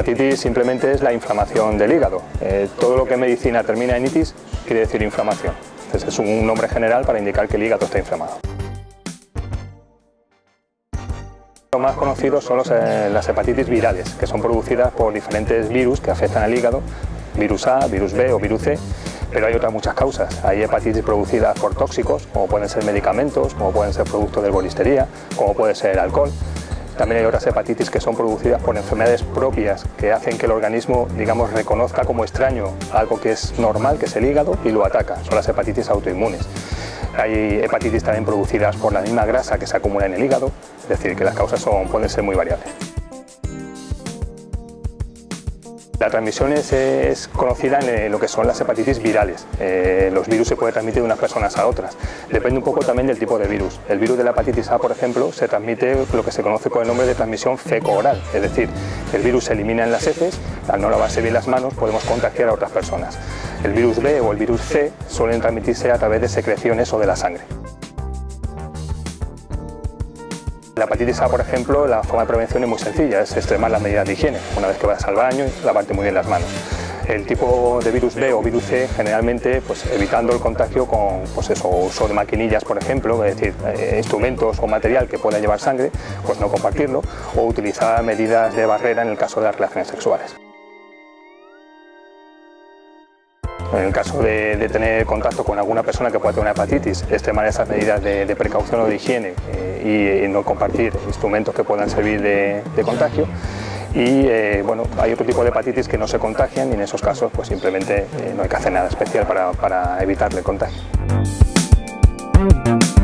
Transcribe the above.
hepatitis simplemente es la inflamación del hígado. Todo lo que en medicina termina en itis quiere decir inflamación. Entonces es un nombre general para indicar que el hígado está inflamado. Los más conocidos son las hepatitis virales, que son producidas por diferentes virus que afectan al hígado, virus A, virus B o virus C, pero hay otras muchas causas. Hay hepatitis producidas por tóxicos, como pueden ser medicamentos, como pueden ser productos de herboristería, como puede ser alcohol. También hay otras hepatitis que son producidas por enfermedades propias que hacen que el organismo, digamos, reconozca como extraño algo que es normal, que es el hígado, y lo ataca. Son las hepatitis autoinmunes. Hay hepatitis también producidas por la misma grasa que se acumula en el hígado, es decir, que las causas pueden ser muy variables. La transmisión es conocida en lo que son las hepatitis virales. Los virus se pueden transmitir de unas personas a otras. Depende un poco también del tipo de virus. El virus de la hepatitis A, por ejemplo, se transmite lo que se conoce con el nombre de transmisión feco-oral. Es decir, el virus se elimina en las heces, al no lavarse bien las manos podemos contagiar a otras personas. El virus B o el virus C suelen transmitirse a través de secreciones o de la sangre. La hepatitis A, por ejemplo, la forma de prevención es muy sencilla, es extremar las medidas de higiene. Una vez que vayas al baño, lavarte muy bien las manos. El tipo de virus B o virus C, generalmente, pues, evitando el contagio con uso de maquinillas, por ejemplo, es decir, instrumentos o material que pueda llevar sangre, pues no compartirlo, o utilizar medidas de barrera en el caso de las relaciones sexuales. En el caso de tener contacto con alguna persona que pueda tener una hepatitis, extremar esas medidas de precaución o de higiene y no compartir instrumentos que puedan servir de contagio. Y bueno, hay otro tipo de hepatitis que no se contagian y en esos casos pues simplemente no hay que hacer nada especial para evitarle el contagio.